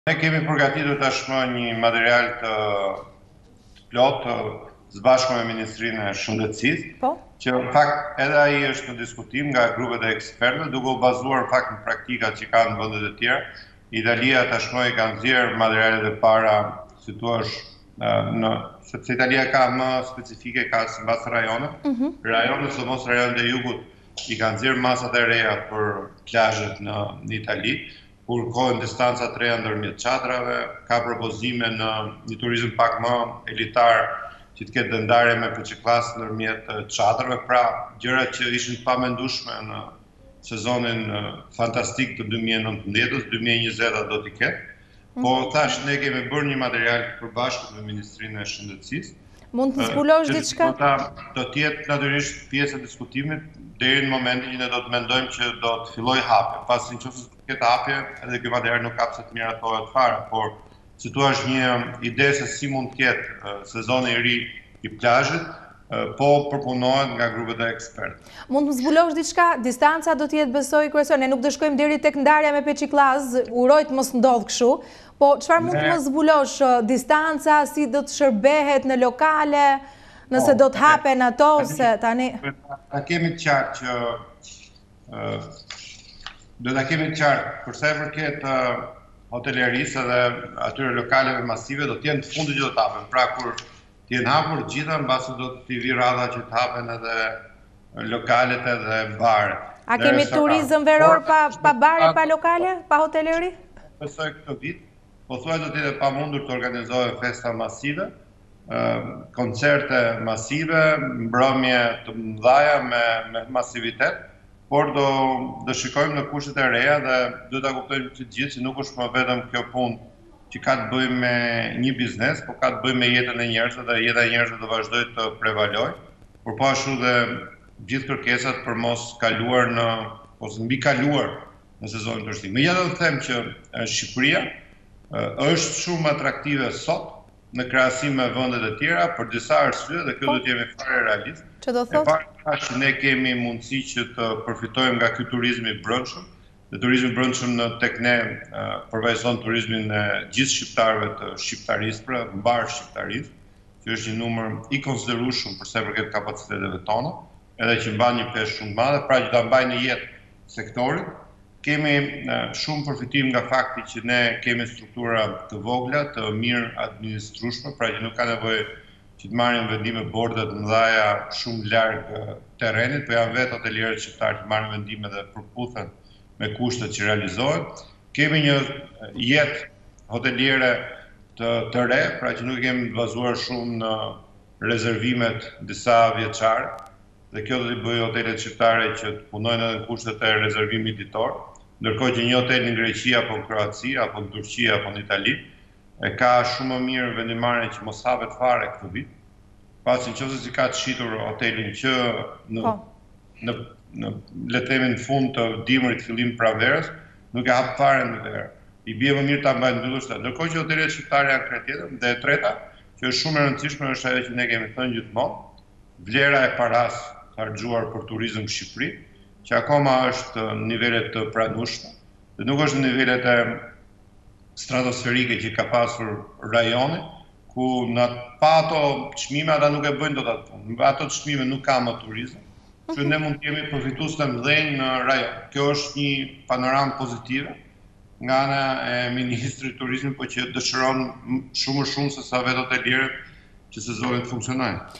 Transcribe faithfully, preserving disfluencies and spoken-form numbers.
Ne kemi përgatitur tashmë një material të plot së bashku me Ministrinë e Shëndetësisë, Po? që në fakt edhe ai është në diskutim nga grupet e ekspertëve, duke u bazuar në fakt në praktikat që kanë në vendet e tjera. Italia tashmë i ka nxjerrë materialet e para, si thua, në sepse Italia ka më specifike, ka sipas rajoneve. Mhm. Rajonet, sidomos rajonet e jugut, i kanë nxjerrë masat e reja për plazhet në, në Itali, kur kohën distanca të reja ndërmjet çadrave, ka propozime në një turizëm pak më elitar që të ketë ndarje me P C Class ndërmjet çadrave, pra gjëra që ishin të pamendueshme në sezonin fantastik të dy mijë e nëntëmbëdhjetës, dy mijë e njëzet do t'i ketë. Po thash, ne kemi bërë një material të përbashkët me Ministrinë e Shëndetësisë. Mund të zbulosh diçka? Do të jetë natyrisht pjesë e diskutimit deri në momentin që ne do të mendojmë që do të fillojë hapje. Pasi nëse këtë hapje, edhe ky material nuk ka pse të miratohet fare, por si thua është një ide se si mund të jetë sezoni i ri i plazhit, po përpunohet nga grupet e ekspertëve. Mund të zbulosh diçka? Distanca do të jetë besoj kryesor. Ne nuk do shkojmë deri tek ndarja me Peçikllaz, uroj të mos ndodh kështu. Po çfarë mund të më zbulosh? Distanca, si do të shërbehet në lokale, nëse do të hapen ato se tani ta kemi të qartë që do ta kemi të qartë për sa i përket hotelerisë dhe atyre lokaleve masive do të jenë të fundit që do të hapen. Pra kur të jenë hapur gjitha, mbasi do të vi radha që të hapen edhe lokalet edhe baret. A kemi turizëm veror pa pa bare, pa lokale, pa hoteleri? Besoj këtë vit, po thuaj do të jetë pamundur të organizohen festa masive, koncerte masive, mbrëmje të mëdha me, me masivitet, por do do shikojmë në kushtet e reja dhe do ta kuptojmë të gjithë që nuk është më vetëm kjo punë që ka të bëjë me një biznes, po ka të bëjë me jetën e njerëzve dhe jeta e njerëzve do vazhdojë të prevalojë, por po ashtu dhe gjithë kërkesat për mos kaluar në ose mbi kaluar në sezonin turistik. Megjithatë do të them që Shqipëria është shumë atraktive sot në krahasim me vendet e tjera për disa arsye dhe kjo do të jemi fare realist. Ço do thotë? E para që ne kemi mundësi që të përfitojmë nga ky turizëm i brendshëm. Dhe turizmi i brendshëm në tek ne përvajson turizmin e gjithë shqiptarëve të shqiptarisë, pra mbar shqiptarisë, që është një numër i konsiderueshëm për sa i përket kapaciteteve tona, edhe që mban një peshë shumë të madhe, pra që ta mbajnë në jetë sektorin. Kemi shumë përfitim nga fakti që ne kemi struktura të vogla, të mirë administrueshme, pra që nuk ka nevojë që të marrin vendime borde të mëdha shumë larg terrenit, po janë vetë hotelierët shqiptarë që marrin vendime dhe përputhen me kushtet që realizohen. Kemi një jetë hoteliere të, të re, pra që nuk kemi bazuar shumë në rezervimet disa vjeçare, dhe kjo do t'i bëjë hotelet shqiptare që të punojnë edhe në kushtet e rezervimit ditor, ndërkohë që një hotel në Greqi apo në Kroaci apo në Turqi apo në Itali e ka shumë më mirë vendimarrje që mos hapet fare këtë vit, pasi nëse si ka të shitur hotelin që në, në në le të themi në fund të dimrit, fillim pranverës, nuk e hap fare në verë. I bie më mirë ta mbajnë mbyllur shtatë. Ndërkohë që hotelet shqiptare janë krye tjetër, dhe e treta, që është shumë e rëndësishme, është ajo që ne kemi thënë gjithmonë, vlera e paras harxuar për turizëm në Shqipëri, që akoma është në nivele të pranueshme, dhe nuk është në nivelet e stratosferike që ka pasur rajoni, ku në pa ato çmime ata nuk e bëjnë dot atë punë. Në ato çmime nuk ka më turizëm, që ne mund të jemi përfitues të mëdhenj në rajon. Kjo është një panoramë pozitive nga ana e Ministrit të Turizmit, po që dëshiron shumë më shumë se sa vetë hotelierët që sezoni të funksionojnë.